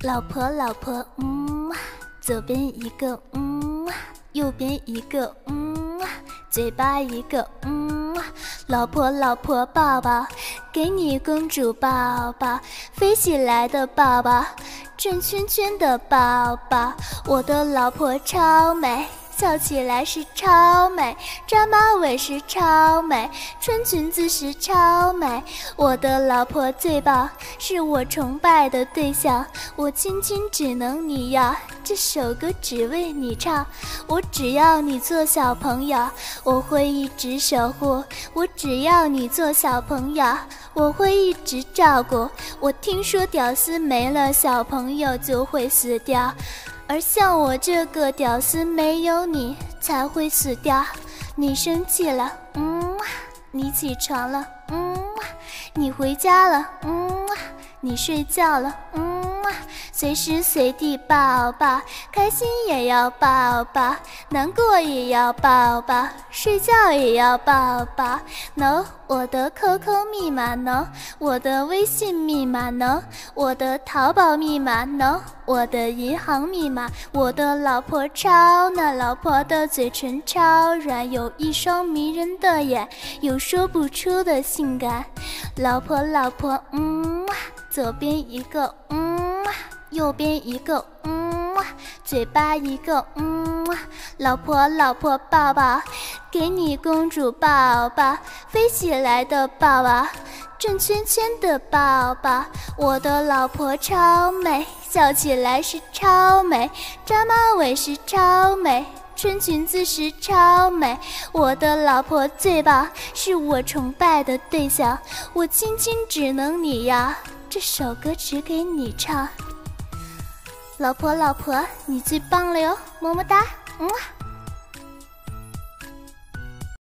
老婆老婆，左边一个，右边一个，嘴巴一个，老婆老婆抱抱，给你公主抱抱，飞起来的抱抱，转圈圈的抱抱，我的老婆超美。笑起来是超美，扎马尾是超美，穿裙子是超美。我的老婆最棒，是我崇拜的对象。我亲亲只能你要，这首歌只为你唱。我只要你做小朋友，我会一直守护。我只要你做小朋友，我会一直照顾。我听说屌丝没了小朋友就会死掉。而像我这个屌丝没有你才会死掉。你生气了，你起床了，你回家了，你睡觉了，随时随地抱抱，开心也要抱抱，难过也要抱抱，睡觉也要抱抱。No， 我的 QQ 密码 No， 我的微信密码 No， 我的淘宝密码 No， 我的银行密码。我的老婆超，那老婆的嘴唇超软，有一双迷人的眼，有说不出的性感。老婆老婆，左边一个，右边一个，嘴巴一个，老婆老婆抱抱，给你公主抱抱，飞起来的抱抱，转圈圈的抱抱。我的老婆超美，笑起来是超美，扎马尾是超美，穿裙子是超美。我的老婆最棒，是我崇拜的对象。我亲亲只能你要，这首歌只给你唱。老婆老婆，你最棒了哟，么么哒，